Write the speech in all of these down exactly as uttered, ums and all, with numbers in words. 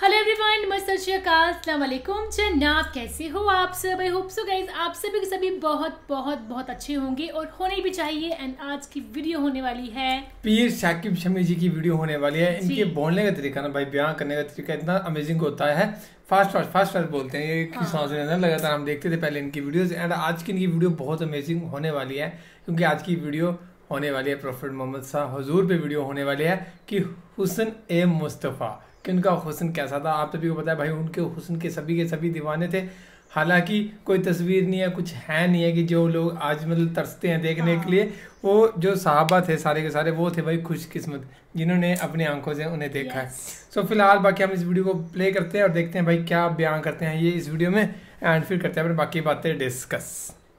Hello everyone, नमस्ते, अस्सलाम वालेकुम। जनाब, कैसे हो आप सब? आई होप सो गाइस आप सभी के सभी बहुत बहुत बहुत अच्छे होंगे और होने भी चाहिए। एंड आज की वीडियो होने वाली है पीर शाकिब शमी जी की वीडियो होने वाली है। इनके बोलने का तरीका ना भाई, बयान करने का तरीका इतना अमेजिंग होता है। फास्ट फास्ट फास्ट फास्ट बोलते हैं, एक ही सांस में अंदर लगातार हम देखते थे पहले इनकी वीडियोस। एंड आज की इनकी वीडियो बहुत अमेजिंग होने वाली है, क्योंकि आज की वीडियो होने वाली है प्रॉफेट मोहम्मद साहब हुजूर पे वीडियो होने वाली है कि हुस्न ए मुस्तफ़ा, कि उनका हुस्न कैसा था। आप सभी को पता है भाई, उनके हुस्न के सभी के सभी दीवाने थे। हालांकि कोई तस्वीर नहीं है, कुछ है नहीं है कि जो लोग आज मतलब तरसते हैं देखने हाँ। के लिए। वो जो सहाबा थे सारे के सारे, वो थे भाई खुशकिस्मत जिन्होंने अपनी आंखों से उन्हें देखा है। सो so, फिलहाल बाकी हम इस वीडियो को प्ले करते हैं और देखते हैं भाई क्या बयान करते हैं ये इस वीडियो में, एंड फिर करते हैं बाकी बातें डिस्कस।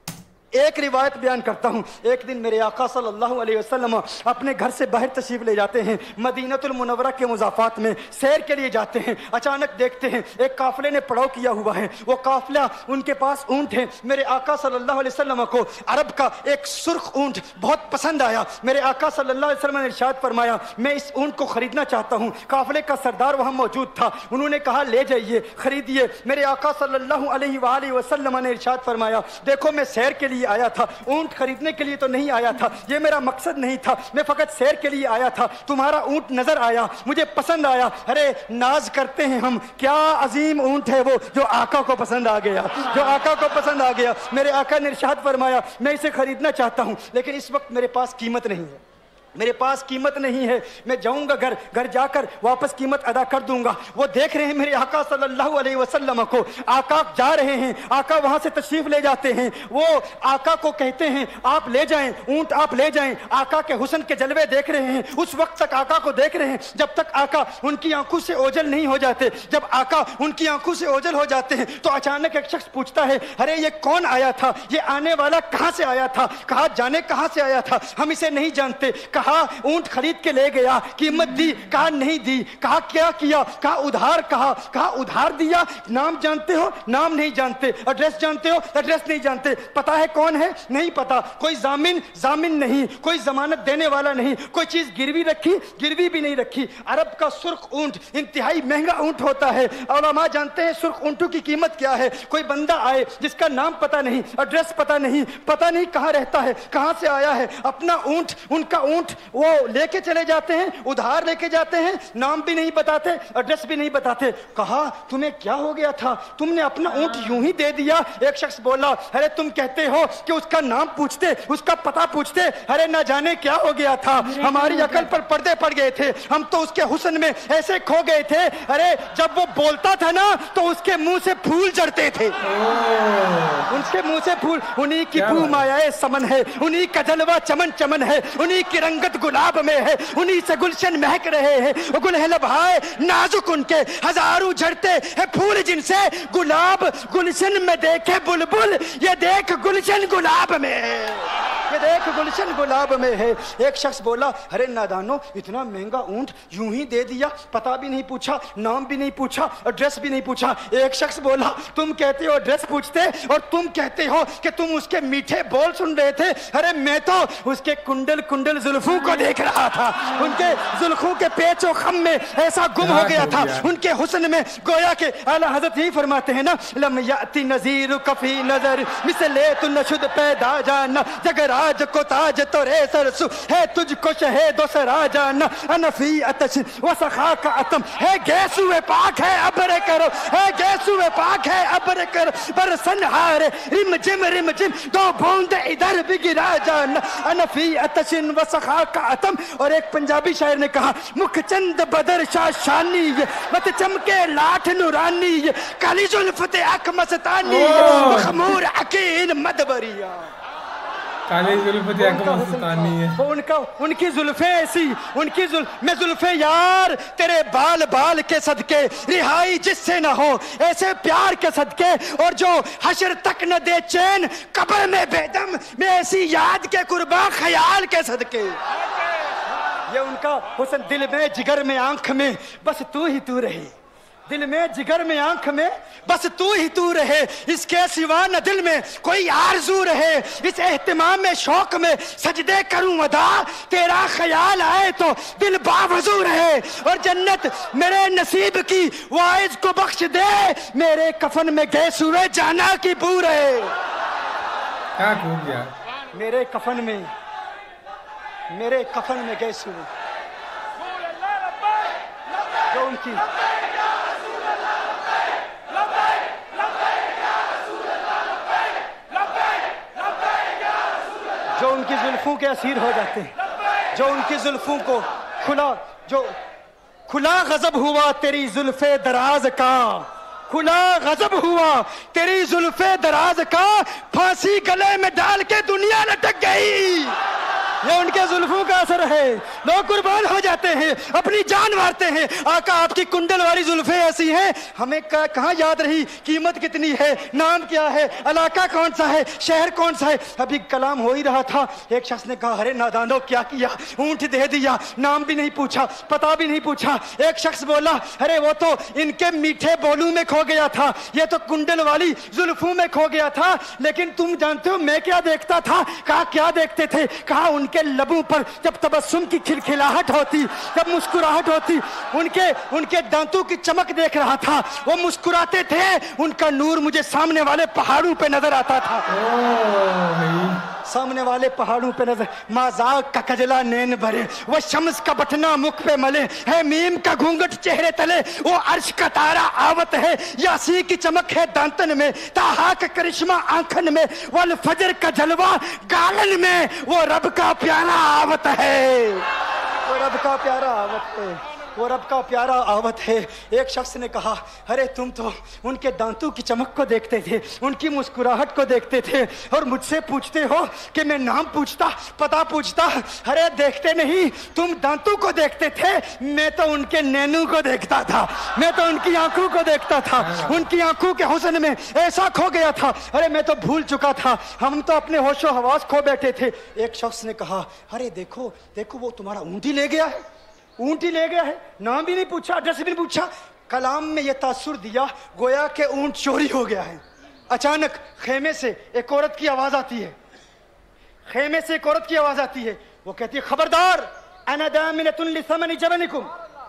एक रिवायत बयान करता हूँ। एक दिन मेरे आका सल्लल्लाहु अलैहि वसल्लम अपने घर से बाहर तशरीफ ले जाते हैं, मदीनतुल मुनव्वरा के मुज़ाफ़ात में सैर के लिए जाते हैं। अचानक देखते हैं एक काफिले ने पड़ाव किया हुआ है। वो काफिला, उनके पास ऊंट है। मेरे आका सल्लल्लाहु अलैहि वसल्लम को अरब का एक सुर्ख ऊंट बहुत पसंद आया। मेरे आका सल्लल्लाहु अलैहि वसल्लम ने इरशाद फरमाया, मैं इस ऊंट को खरीदना चाहता हूँ। काफिले का सरदार वहाँ मौजूद था, उन्होंने कहा ले जाइए, खरीदिए। मेरे आका सल्लल्लाहु अलैहि वसल्लम ने इरशाद फरमाया, देखो मैं सैर के लिए आया था, ऊंट खरीदने के लिए तो नहीं आया था, ये मेरा मकसद नहीं था, मैं फकत सैर के लिए आया था। तुम्हारा ऊंट नजर आया, मुझे पसंद आया। अरे नाज करते हैं हम, क्या अजीम ऊंट है वो जो आका को पसंद आ गया, जो आका को पसंद आ गया। मेरे आका ने इरशाद फरमाया, मैं इसे खरीदना चाहता हूं, लेकिन इस वक्त मेरे पास कीमत नहीं है, मेरे पास कीमत नहीं है। मैं जाऊंगा घर, घर जाकर वापस कीमत अदा कर दूंगा। वो देख रहे हैं मेरे आका सल्लल्लाहु अलैहि वसल्लम को, आका जा रहे हैं, आका वहां से तशरीफ ले जाते हैं। वो आका को कहते हैं आप ले जाएं, ऊंट आप ले जाएं। आका के हुस्न के जलवे देख रहे हैं, उस वक्त तक आका को देख रहे हैं जब तक आका उनकी आंखों से ओझल नहीं हो जाते। जब आका उनकी आंखों से ओझल हो जाते हैं तो अचानक एक शख्स पूछता है, अरे ये कौन आया था, ये आने वाला कहां से आया था, कहा जाने कहां से आया था, हम इसे नहीं जानते। कहा ऊंट खरीद के ले गया, कीमत दी, कहा नहीं दी। कहा क्या किया, कहा उधार, कहा कहा उधार दिया। नाम जानते हो, नाम नहीं जानते। एड्रेस जानते हो, एड्रेस नहीं जानते। पता है कौन है, नहीं पता। कोई जामिन, जामिन नहीं। कोई जमानत देने वाला नहीं। कोई चीज गिरवी रखी, गिरवी भी नहीं रखी। अरब का सुर्ख ऊंट इंतहाई महंगा ऊंट होता है। उलमा जानते हैं सुर्ख ऊंटों की कीमत क्या है। कोई बंदा आए जिसका नाम पता नहीं, एड्रेस पता नहीं, पता नहीं कहां रहता है, कहां से आया है, अपना ऊंट, उनका ऊंट वो लेके चले जाते हैं, उधार लेके जाते हैं, नाम भी नहीं बताते, एड्रेस भी नहीं बताते। कहा तुम्हें क्या हो गया था, तुमने अपना ऊंट यूं ही दे दिया। एक शख्स बोला, अरे तुम कहते हो कि उसका नाम पूछते, उसका पता पूछते, अरे ना जाने क्या हो गया था, हमारी अकल पर पर्दे पड़ गए थे, हम तो उसके हुस्न में ऐसे खो गए थे। अरे जब वो बोलता था ना तो उसके मुंह से फूल जड़ते थे, उसके मुंह से फूल। उन्हीं की बू मायाए समन है, उन्हीं का जलवा चमन चमन है, उन्हीं की रंगत गुलाब में है, उन्हीं से गुलशन महक रहे हैं। गुल है लभाए नाजुक उनके, हजारों झड़ते हैं फूल जिनसे, गुलाब गुलशन में देखे बुलबुल, ये देख गुलशन गुलाब में है, ये देख गुलशन गुलाब में है। एक शख्स बोला, अरे नादानो, इतना महंगा ऊंट यूं ही दे दिया, पता भी नहीं पूछा, नाम भी नहीं पूछा, एड्रेस भी नहीं पूछा। एक शख्स बोला, तुम कहते हो एड्रेस पूछते और तुम कहते हो कि तुम उसके मीठे बोल सुन रहे थे। अरे मैं तो उसके कुंडल कुंडल जुल्फों को देख रहा था, उनके जुल्फों के पेचो खम में ऐसा गुम हो गया था, उनके हुस्न में। गोया के आला हजरत यही फरमाते हैं ना, लम याती नजीर कफी नजर मिसले तु नशुद पैदा जाना, जगराज को ताज तो रे सरसु है, तुझको शहेदो सरा जाना, अनफी अतश व सखा का अतम है, गैसुए पाक है अबरे करो, है गैसुए पाक है अबरे करो, बरसन हारे रिम जिम रिम जिम, दो बूंद इधर भी गिरा जाना, अनफी अतशिन व सखा का अतम। और एक पंजाबी शायर ने कहा, मुखचंद बदर शाह शानी, मत चमके लाठ नूरानी, काली जुल्फते अक मस्तानी, खमूर अकीन मदबरिया, काली जुल्फते अक मस्तानी है। उनका उनकी जुल्फे ऐसी, उनकी जुल मैं जुल्फे यार तेरे बाल बाल के सदके, रिहाई जिससे ना हो ऐसे प्यार के सदके, और जो हशर तक न दे चैन कब्र में बेदम, मैं ऐसी याद के कुर्बान ख्याल के सदके। ये उनका हुस्न, दिल में जिगर में आंख में बस तू ही तू रही, दिल में जिगर में आंख में बस तू ही तू रहे, इसके सिवा न दिल में कोई आरज़ू रहे। इस एहतिमाम में शौक में सजदे करूं अदा, तेरा ख्याल आए तो दिल बावजू रहे। और जन्नत मेरे नसीब की वाइज को बख्श दे, मेरे कफन में गैस हुए जाना की बू रहे। क्या खूब यार, मेरे कफन में मेरे कफन में गैस हुए जो उनकी जो उनकी जुल्फों के असीर हो जाते हैं, जो उनकी जुल्फों को खुला जो खुला गजब हुआ तेरी जुल्फे दराज का, खुला गजब हुआ तेरी जुल्फे दराज का, फांसी गले में डाल के दुनिया लटक गई। ये उनके जुल्फों का असर है, लोग कुर्बान हो जाते हैं, अपनी जान मारते हैं। आका आपकी कुंडल वाली जुल्फे ऐसी हैं, हमें कहाँ याद रही कीमत कितनी है, नाम क्या है, इलाका कौन सा है, शहर कौन सा है। अभी कलाम हो ही रहा था, एक शख्स ने कहा अरे नादानो क्या किया, ऊंट दे दिया, नाम भी नहीं पूछा, पता भी नहीं पूछा। एक शख्स बोला अरे वो तो इनके मीठे बोलू में खो गया था, ये तो कुंडल वाली जुल्फों में खो गया था। लेकिन तुम जानते हो मैं क्या देखता था? कहा क्या देखते थे? कहा उनके लबों पर जब तबस्सुम की खिलखिलाहट होती, जब मुस्कुराहट होती, उनके उनके दांतों की चमक देख रहा था। वो मुस्कुराते थे, उनका नूर मुझे सामने वाले पहाड़ों पे नजर आता था। सामने वाले पहाड़ों पे नजर, माजाक का कजला नैन भरे, वो शम्स का बटना मुख पे मले है, मीम का घूंघट चेहरे तले, वो अर्श का तारा आवत है, यासी की चमक है दांतन में, ताहा का करिश्मा आंखन में, वल फजर का जलवा गालन में, वो रब का प्यारा आवत है, वो रब का प्यारा आवत है, वो रब का प्यारा आवत है। एक शख्स ने कहा अरे तुम तो उनके दांतों की चमक को देखते थे, उनकी मुस्कुराहट को देखते थे, और मुझसे पूछते हो कि मैं नाम पूछता, पता पूछता। अरे देखते नहीं, तुम दांतों को देखते थे, मैं तो उनके नैनों को देखता था, मैं तो उनकी आंखों को देखता था, उनकी आंखों के हुस्न में ऐसा खो गया था, अरे मैं तो भूल चुका था, हम तो अपने होशो हवास खो बैठे थे। एक शख्स ने कहा अरे देखो देखो वो तुम्हारा ऊंट ही ले गया है, ऊंट ही ले गया है, नाम भी नहीं पूछा, एड्रेस भी नहीं पूछा। कलाम में यह तासुर दिया गोया के ऊंट चोरी हो गया है। अचानक खेमे से एक औरत की आवाज आती है, खेमे से एक औरत की आवाज आती है, वो कहती है खबरदार अना दामिनतुन लिसमनि जबनिकुम।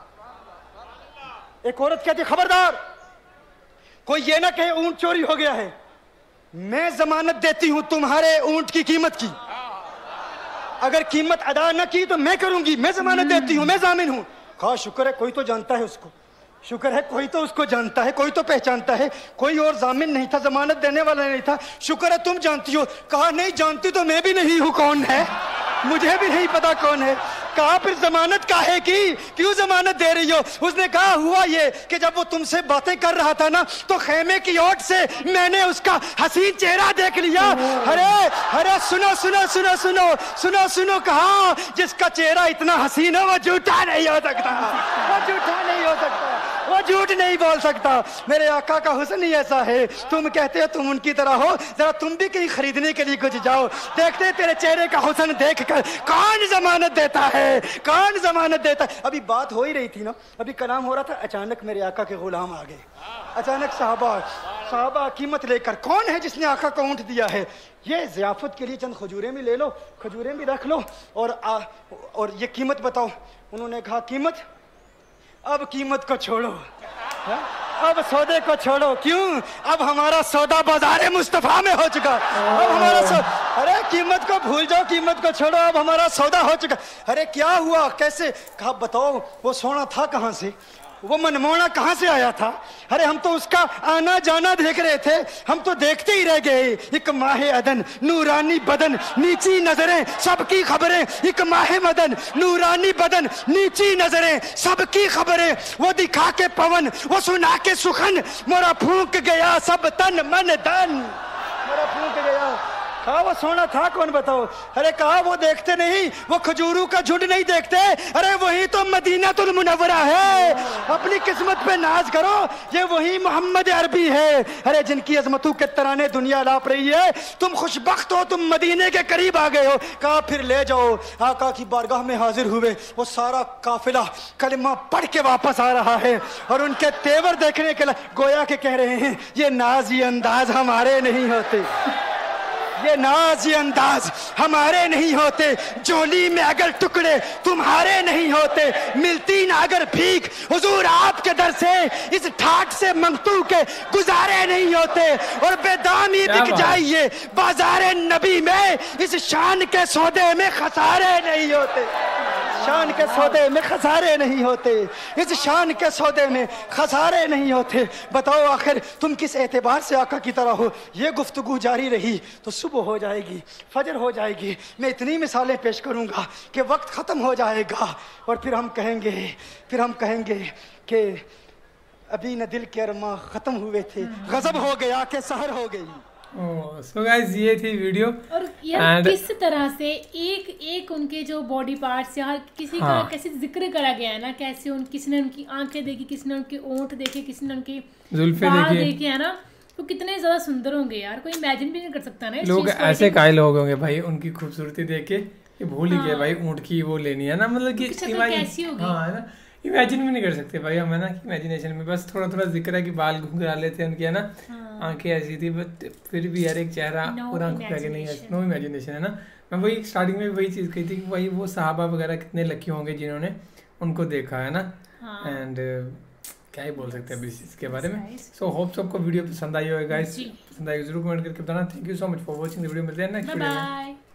एक औरत कहती है खबरदार कोई ये ना कहे ऊंट चोरी हो गया है, मैं जमानत देती हूं तुम्हारे ऊंट की कीमत की, अगर कीमत अदा न की तो मैं करूंगी, मैं जमानत देती हूं, मैं जामिन हूं। कहा शुक्र है कोई तो जानता है उसको, शुक्र है कोई तो उसको जानता है, कोई तो पहचानता है, कोई और जामिन नहीं था, जमानत देने वाला नहीं था, शुक्र है तुम जानती हो। कहा नहीं जानती तो मैं भी नहीं हूं, कौन है मुझे भी नहीं पता कौन है। कहा फिर जमानत काहे की, क्यों जमानत दे रही हो? उसने कहा हुआ ये कि जब वो तुमसे बातें कर रहा था ना, तो खेमे की ओट से मैंने उसका हसीन चेहरा देख लिया। अरे अरे सुनो सुनो सुनो सुनो सुनो सुनो, कहा जिसका चेहरा इतना हसीन है वो झूठा नहीं हो सकता, वो झूठा नहीं हो सकता, वो झूठ नहीं बोल सकता। मेरे आका का हुस्न ही ऐसा है, तुम कहते हो तुम उनकी तरह हो, जरा तुम भी कहीं खरीदने के लिए कुछ जाओ, देखते तेरे चेहरे का हुस्न देख कर कौन जमानत देता है, कौन जमानत देता है। अभी बात हो ही रही थी ना, अभी कलाम हो रहा था, अचानक मेरे आका के गुलाम आ गए, अचानक साहबा साहबा कीमत लेकर, कौन है जिसने आका को ऊंट दिया है? ये ज़ियाफत के लिए चंद खजूरें भी ले लो, खजूरें भी रख लो, और आ, और ये कीमत बताओ। उन्होंने कहा कीमत, अब कीमत को छोड़ो, है? अब सौदे को छोड़ो। क्यों? अब हमारा सौदा बाजारे मुस्तफा में हो चुका, अब हमारा सौ... अरे कीमत को भूल जाओ, कीमत को छोड़ो, अब हमारा सौदा हो चुका। अरे क्या हुआ, कैसे? कहा बताओ वो सोना था कहाँ से, वो मनमोहना कहाँ से आया था? अरे हम तो उसका आना जाना देख रहे थे, हम तो देखते ही रह गए। एक माहे अदन नूरानी बदन नीची नजरें सबकी खबरें, एक माहे मदन नूरानी बदन नीची नजरें सबकी खबरें, वो दिखा के पवन वो सुना के सुखन, मोरा फूंक गया सब तन मन धन, मोरा फूंक गया कहा वो सोना था कौन बताओ? अरे कहा वो देखते नहीं, वो खजूरों का झुंड नहीं देखते, अरे वही तो मदीनातुल मुनव्वरा है। अपनी किस्मत पे नाज करो, ये वही मोहम्मद अरबी है। अरे जिनकी अजमतों के तराने दुनिया लाप रही है, तुम खुशबख्त हो, तुम मदीने के करीब आ गए हो। कहा फिर ले जाओ। आका की बारगाह में हाजिर हुए, वो सारा काफिला कलिमा पढ़ के वापस आ रहा है और उनके तेवर देखने के लिए गोया के कह रहे हैं, ये नाज ये अंदाज हमारे नहीं होते, ये नाज ये अंदाज हमारे नहीं होते, जोली में अगर टुकड़े तुम्हारे नहीं होते, मिलती ना अगर भीख हुजूर आपके दर से, इस ठाट से मंगतू के गुजारे नहीं होते, और बेदामी बिक जाइए बाजारे नबी में, इस शान के सौदे में खसारे नहीं होते, शान के सौदे में खसारे नहीं होते, इस शान के सौदे में खसारे नहीं होते। बताओ आखिर तुम किस एतबार से आका की तरह हो? ये गुफ्तगू जारी रही तो सुबह हो जाएगी, फजर हो जाएगी, मैं इतनी मिसालें पेश करूंगा कि वक्त खत्म हो जाएगा, और फिर हम कहेंगे फिर हम कहेंगे कि अभी न दिल के अरमा खत्म हुए थे, गजब हो गया कि सहर हो गई। सो गाइस ये थी वीडियो। और यार किस तरह से एक एक उनके जो बॉडी पार्ट्स यार किसी हाँ। का कैसे जिक्र करा गया है ना, कैसे उन किसी ने उनकी आंखें देखी, किसी ने उनके ओंठ देखे, किसी ने उनकी जुल्फे देखे है ना, तो कितने ज्यादा सुंदर होंगे यार, कोई इमेजिन भी नहीं कर सकता ना। लोग ऐसे कायल हो गए भाई उनकी खूबसूरती देख के, ये भूल ही गया भाई ऊंट की वो लेनी है ना, मतलब कि कैसी होगी हाँ है ना, इमेजिन भी नहीं कर सकते भाई हम, है ना, इमेजिनेशन में बस थोड़ा थोड़ा जिक्र है कि बाल घुंघरा लेते हैं उनके, है ना, आंखें ऐसी थी, बट फिर भी यार एक चेहरा और आंखों के आगे नहीं है, नो इमेजिनेशन, है ना। मैं वही स्टार्टिंग में वही चीज़ कही थी कि भाई वो सहाबा वगैरह कितने लकी होंगे जिन्होंने उनको देखा, है ना। एंड क्या ही बोल सकते हैं इस चीज़ के बारे में। सो होप सबको वीडियो पसंद आई होगा गाइस, पसंद आई जरूर कमेंट करके बताना। Thank you so much for watching the video, मिलते हैं नेक्स्ट वीडियो में।